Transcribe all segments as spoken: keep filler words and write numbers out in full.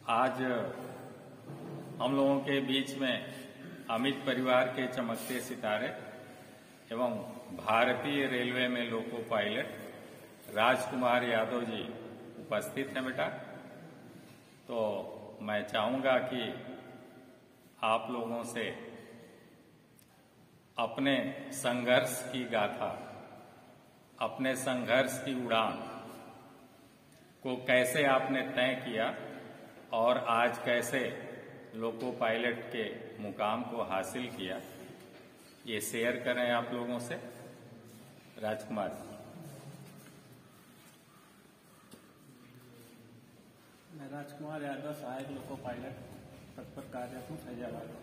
आज हम लोगों के बीच में अमित परिवार के चमकते सितारे एवं भारतीय रेलवे में लोको पायलट राजकुमार यादव जी उपस्थित हैं बेटा। तो मैं चाहूंगा कि आप लोगों से अपने संघर्ष की गाथा, अपने संघर्ष की उड़ान को कैसे आपने तय किया और आज कैसे लोको पायलट के मुकाम को हासिल किया, ये शेयर करें आप लोगों से। राजकुमार। मैं राजकुमार यादव, सहायक लोको पायलट पद पर कार्यरत हूँ, फैजाबाद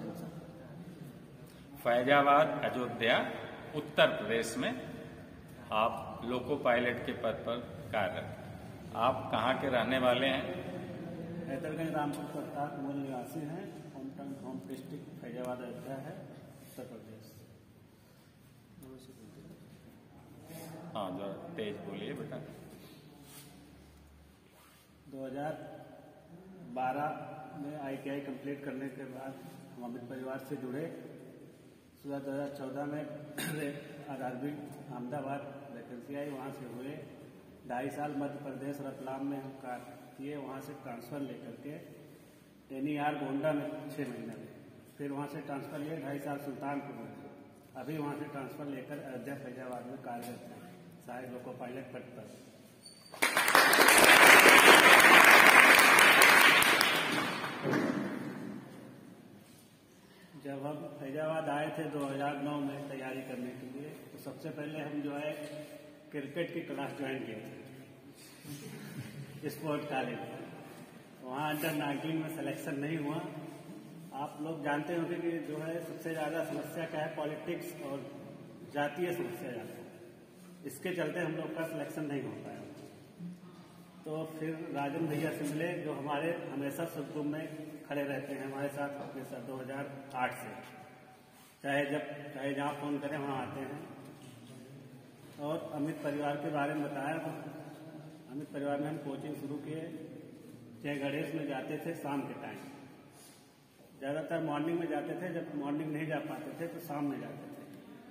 फैजाबाद अयोध्या उत्तर प्रदेश में आप लोको पायलट के पद पर कार्यरत। आप कहाँ के रहने वाले हैं? हैदरगंज रामपुर प्रताप मूल निवासी हैं। Home town home district Faizabad Ayodhya है, उत्तर प्रदेश। हाँ, जो तेज बोलिए बेटा। दो हज़ार बारह में आई टी आई कंप्लीट करने के बाद हम अमित परिवार से जुड़े। सुबह दो हज़ार चौदह में R R B Ahmedabad vacancy आई, वहाँ से हुए। ढाई साल मध्य प्रदेश रतलाम में हम कार्य किए, वहाँ से ट्रांसफ़र लेकर के एन ई आर गोंडा में छः महीने में, फिर वहाँ से ट्रांसफ़र लिए ढाई साल सुल्तानपुर में। अभी वहाँ से ट्रांसफ़र लेकर अयोध्या फैजाबाद में कार्यरत हैं, सहायक लोको पायलट पद पर। जब हम फैजाबाद आए थे दो हज़ार नौ में तैयारी करने के लिए, तो सबसे पहले हम जो है क्रिकेट की क्लास ज्वाइन किए थे स्पोर्ट कॉलेज। वहाँ अंडर नाइनटीन में सिलेक्शन नहीं हुआ। आप लोग जानते होंगे कि जो है सबसे ज़्यादा समस्या क्या है, पॉलिटिक्स और जातीय समस्या ज़्यादा है। इसके चलते हम लोग का सिलेक्शन नहीं हो पाया। तो फिर राजन भैया से मिले, जो हमारे हमेशा सुख दुख में खड़े रहते हैं हमारे साथ अपने साथ दो हज़ार आठ से, चाहे जब चाहे जहाँ फ़ोन करें वहाँ आते हैं। और अमित परिवार के बारे में बताया। अमित परिवार में हम कोचिंग शुरू किए, जय गणेश में जाते थे शाम के टाइम। ज़्यादातर मॉर्निंग में जाते थे, जब मॉर्निंग नहीं जा पाते थे तो शाम में जाते थे।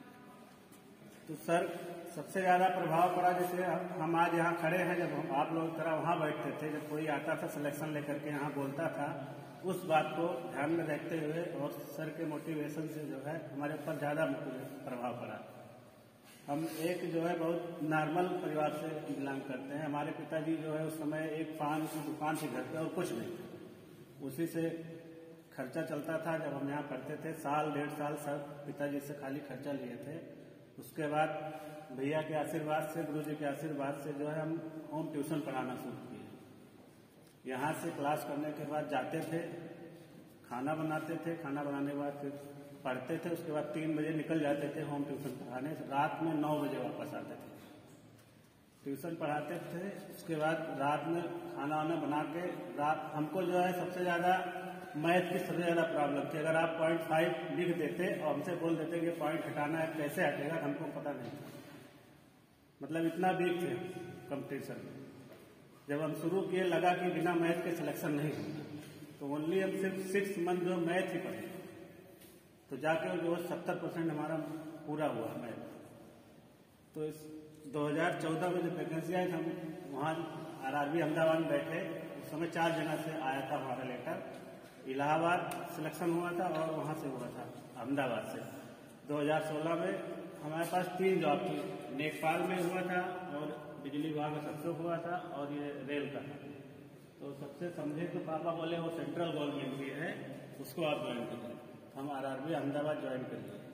तो सर सबसे ज़्यादा प्रभाव पड़ा, जैसे हम आज यहाँ खड़े हैं, जब हम आप लोग तरह वहाँ बैठते थे, जब कोई आता था सिलेक्शन लेकर के यहाँ बोलता था, उस बात को ध्यान में रखते हुए और सर के मोटिवेशन से जो है हमारे ऊपर ज़्यादा प्रभाव पड़ा। हम एक जो है बहुत नॉर्मल परिवार से बिलोंग करते हैं। हमारे पिताजी जो है उस समय एक पान की दुकान थी घर पे और कुछ नहीं था, उसी से खर्चा चलता था। जब हम यहाँ पढ़ते थे साल डेढ़ साल सर पिताजी से खाली खर्चा लिए थे। उसके बाद भैया के आशीर्वाद से, गुरुजी के आशीर्वाद से जो है हम होम ट्यूशन पढ़ाना शुरू किए। यहाँ से क्लास करने के बाद जाते थे, खाना बनाते थे, खाना बनाने के बाद फिर पढ़ते थे। उसके बाद तीन बजे निकल जाते थे होम ट्यूशन पढ़ाने, रात में नौ बजे वापस आते थे। ट्यूशन पढ़ाते थे, उसके बाद रात में खाना वाना बना के, रात हमको जो है सबसे ज़्यादा मैथ की सबसे ज़्यादा प्रॉब्लम थी। अगर आप पॉइंट फाइव लिख देते और हमसे बोल देते कि पॉइंट हटाना है, कैसे हटेगा, हमको पता नहीं था। मतलब इतना वीक थे कंपटीशन में। जब हम शुरू किए लगा कि बिना मैथ के सिलेक्शन नहीं होगा, तो ओनली हम सिर्फ सिक्स मंथ जो मैथ ही पढ़े, तो जाके जो सत्तर परसेंट हमारा पूरा हुआ मैथ। तो इस दो हज़ार चौदह में जब वैकेंसी आई, हम वहाँ आर आर बी अहमदाबाद में बैठे। उस समय चार जगह से आया था हमारा लेटर। इलाहाबाद सिलेक्शन हुआ था और वहाँ से हुआ था अहमदाबाद से। दो हज़ार सोलह में हमारे पास तीन जॉब थी, नेपाल में हुआ था और बिजली विभाग में सबसे हुआ था और ये रेल का था। तो सबसे समझे तो पापा बोले वो सेंट्रल गवर्नमेंट की है, उसको आप ज्वाइन करिए। हम R R B Ahmedabad join कर लिए।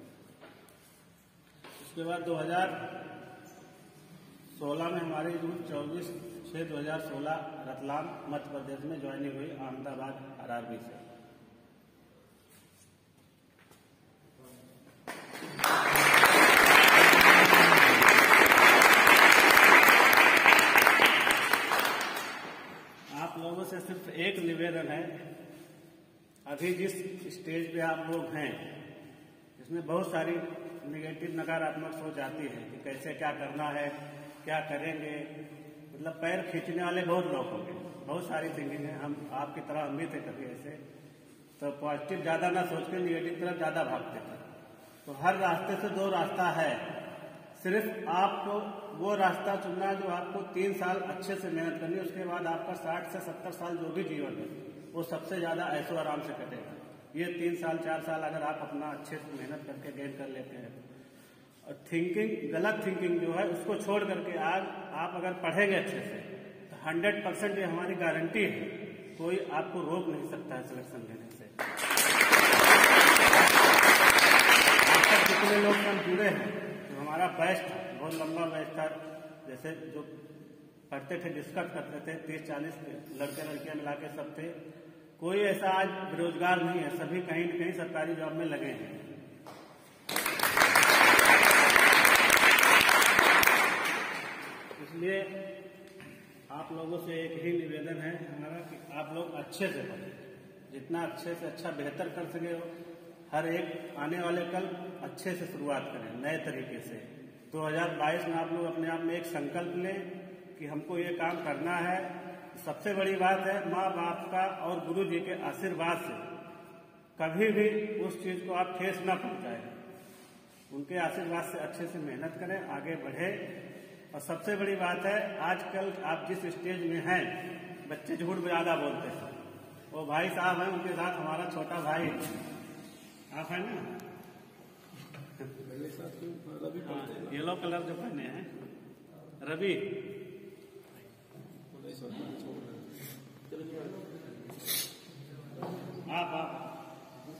उसके बाद दो हज़ार सोलह में हमारी जून चौबीस छः दो हज़ार सोलह रतलाम मध्य प्रदेश में ज्वाइनिंग हुई अहमदाबाद आर आर बी से। आप लोगों से सिर्फ एक निवेदन है, अभी जिस स्टेज पे आप लोग हैं इसमें बहुत सारी निगेटिव नकारात्मक सोच आती है कि कैसे क्या करना है, क्या करेंगे। मतलब पैर खींचने वाले बहुत लोग होंगे, बहुत सारी थिंकिंग है। हम आपकी तरह हम भी थे कभी ऐसे, तो पॉजिटिव ज्यादा ना सोच के निगेटिव तरफ ज्यादा भागते थे। तो हर रास्ते से दो रास्ता है, सिर्फ आपको वो रास्ता चुनना है जो आपको तीन साल अच्छे से मेहनत करनी है, उसके बाद आपका साठ से सत्तर साल जो भी जीवन है वो सबसे ज्यादा ऐशो आराम से कटेगा। ये तीन साल चार साल अगर आप अपना अच्छे से मेहनत करके गेन कर लेते हैं, और थिंकिंग गलत थिंकिंग जो है उसको छोड़ करके आज आप अगर पढ़ेंगे अच्छे से तो हंड्रेड परसेंट ये हमारी गारंटी है, कोई आपको रोक नहीं सकता है सिलेक्शन लेने से। आज तक जितने लोग हम जुड़े हैं तो हमारा बैच था, बहुत लंबा बैच था, जैसे जो पढ़ते थे डिस्कस करते थे, तीस चालीस लड़के लड़कियां मिला के सब थे। कोई ऐसा आज बेरोजगार नहीं है, सभी कहीं न कहीं सरकारी जॉब में लगे हैं। इसलिए आप लोगों से एक ही निवेदन है हमारा कि आप लोग अच्छे से पढ़ें, जितना अच्छे से अच्छा बेहतर कर सके हो। हर एक आने वाले कल अच्छे से शुरुआत करें, नए तरीके से। दो हज़ार बाईस में आप लोग अपने आप में एक संकल्प लें कि हमको ये काम करना है। सबसे बड़ी बात है माँ बाप का और गुरु जी के आशीर्वाद से कभी भी उस चीज को आप ठेस ना पहुंचाएं। उनके आशीर्वाद से अच्छे से मेहनत करें, आगे बढ़े। और सबसे बड़ी बात है, आजकल आप जिस स्टेज में हैं, बच्चे झूठ ज्यादा बोलते हैं। वो भाई साहब हैं, उनके साथ हमारा छोटा भाई आप है ना, येलो कलर जो पहने हैं, रवि आप आप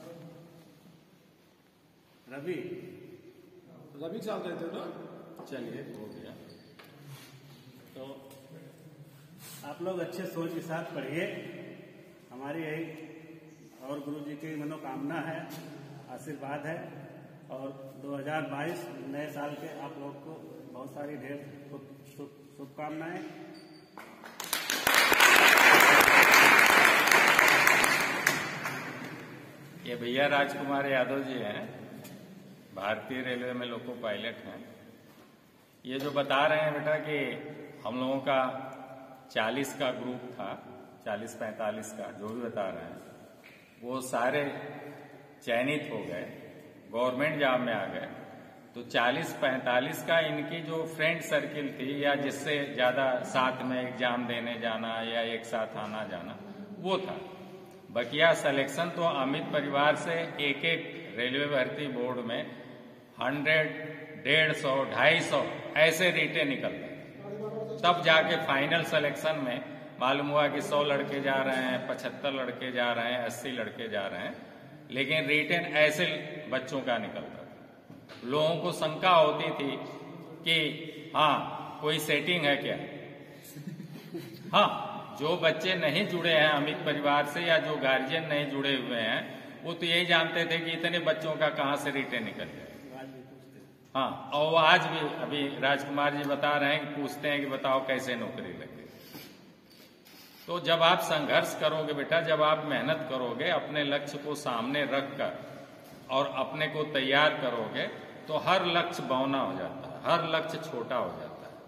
रवि रवि साहब रहते हो ना? चलिए हो गया। तो आप लोग अच्छे सोच के साथ पढ़िए, हमारी यही और गुरु जी की मनोकामना है, आशीर्वाद है। और दो हज़ार बाईस नए साल के आप लोग को बहुत सारी ढेर शुभकामनाएं। ये भैया राजकुमार यादव जी हैं, भारतीय रेलवे में लोको पायलट हैं। ये जो बता रहे हैं बेटा कि हम लोगों का चालीस का ग्रुप था, चालीस पैंतालीस का, जो भी बता रहे हैं, वो सारे चयनित हो गए, गवर्नमेंट जॉब में आ गए। तो चालीस पैंतालीस का इनकी जो फ्रेंड सर्किल थी, या जिससे ज्यादा साथ में एग्जाम देने जाना या एक साथ आना जाना, वो था। बकिया सिलेक्शन तो अमित परिवार से एक एक रेलवे भर्ती बोर्ड में हंड्रेड, डेढ़ सौ, ढाई सौ ऐसे रीटे निकलते, तब जाके फाइनल सिलेक्शन में मालूम हुआ कि सौ लड़के जा रहे हैं, पचहत्तर लड़के जा रहे हैं, अस्सी लड़के जा रहे हैं, लेकिन रिटेन ऐसे बच्चों का निकलता था। लोगों को शंका होती थी कि हाँ कोई सेटिंग है क्या। हाँ, जो बच्चे नहीं जुड़े हैं अमित परिवार से या जो गार्जियन नहीं जुड़े हुए हैं, वो तो यही जानते थे कि इतने बच्चों का कहाँ से रिटेन निकल जाए। हाँ, और वो आज भी अभी राजकुमार जी बता रहे हैं कि पूछते हैं कि बताओ कैसे नौकरी लगे। तो जब आप संघर्ष करोगे बेटा, जब आप मेहनत करोगे, अपने लक्ष्य को सामने रखकर और अपने को तैयार करोगे, तो हर लक्ष्य बौना हो जाता है, हर लक्ष्य छोटा हो जाता है।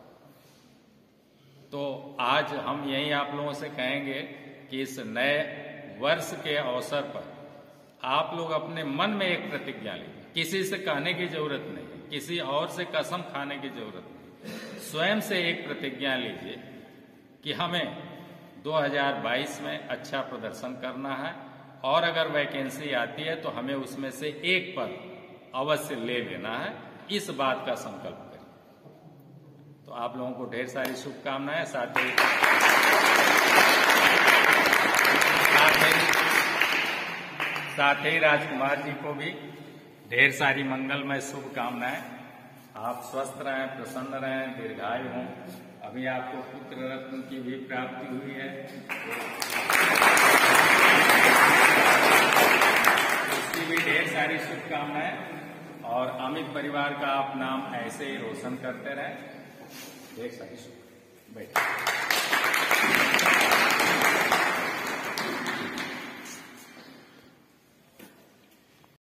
तो आज हम यही आप लोगों से कहेंगे कि इस नए वर्ष के अवसर पर आप लोग अपने मन में एक प्रतिज्ञा लें। किसी से कहने की जरूरत नहीं, किसी और से कसम खाने की जरूरत नहीं, स्वयं से एक प्रतिज्ञा लीजिए कि हमें दो हज़ार बाईस में अच्छा प्रदर्शन करना है, और अगर वैकेंसी आती है तो हमें उसमें से एक पद अवश्य ले लेना है। इस बात का संकल्प करें। तो आप लोगों को ढेर सारी शुभकामनाएं, साथ ही साथ ही साथ ही राजकुमार जी को भी ढेर सारी मंगलमय शुभकामनाएं। आप स्वस्थ रहें, प्रसन्न रहें, दीर्घायु हों। अभी आपको पुत्र रत्न की भी प्राप्ति हुई है, उसकी भी ढेर सारी शुभकामनाएं। और अमित परिवार का आप नाम ऐसे ही रोशन करते रहें। ढेर सारी शुभकामनाएं। बैठिए।